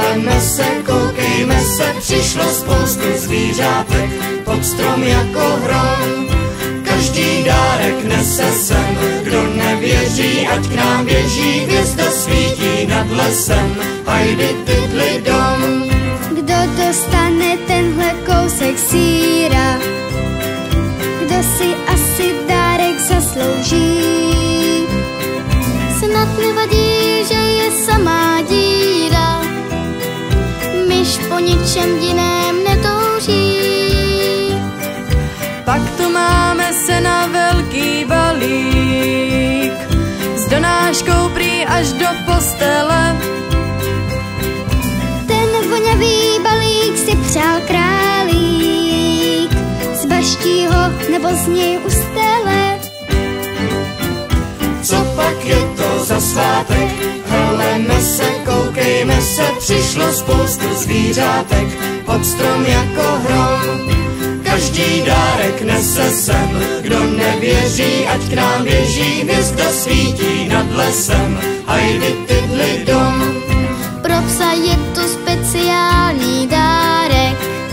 Heleme se, koukejme se, přišlo spoustu zvířátek pod strom jako hrom. Každý dárek nese sem, kdo nevěří, ať k nám běží, hvězda svítí nad lesem, hajdy tydli dom. Kdo dostane tenhle kousek sýra, kdo si asi dárek zaslouží. Snad nevadí, že je samá díra, myš po ničem jiném netouží. Pak tu máme sena velký balík, s donáškou prý až do postele. Ten vonavý balík si přál králík, zbaští ho nebo z něj ustele. Co pak je to za svátek? Heleme se, koukejme se, přišlo spoustu zvířátek pod strom jako hrom. Každý dárek nese sem, kdo nevěří, ať k nám běží, hvězda svítí nad lesem, hajdy tydli dom. Pro psa je to speciální dárek,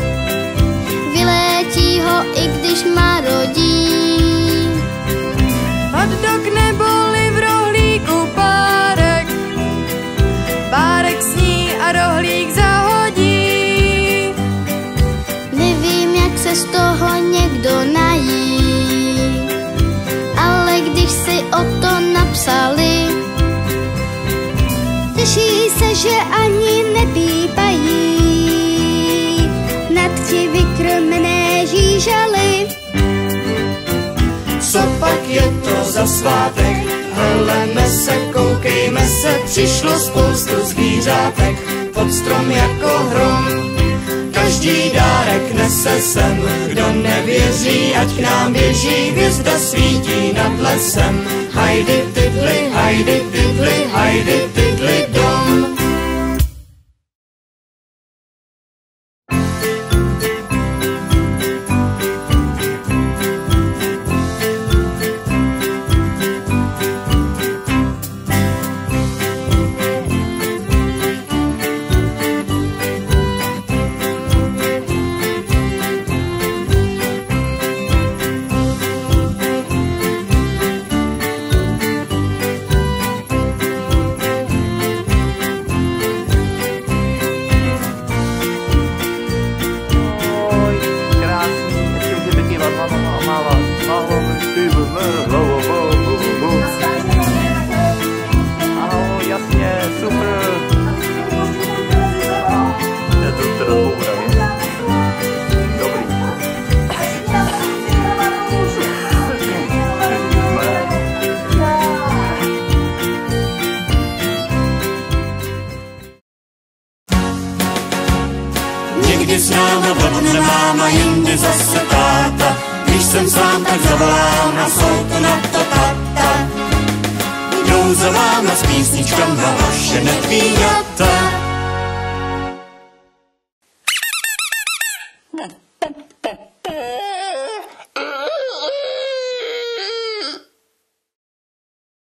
vylétí ho, i když marodí. Hot dog neboli v rohlíku párek, párek sní a rohlík zahodí. Nevím, jak se z toho někdo nají, ale když si o to napsali, těší se, že ani nepípají nad ti vykrmené žížaly. Co pak je to za svátek? Heleme se, koukejme se, přišlo spoustu zvířátek pod strom jako hrom. Každý dárek nese sem, kdo nevěří, ať k nám běží, hvězda svítí nad lesem, hajdy tydli, hajdy tydli, hajdy tydli dom. Někdy s náma blbne máma, jindy zase táta. Když jsem sám, tak zavolám a jsou to na to tata. Jdou za váma s písničkama vaše netvíňata.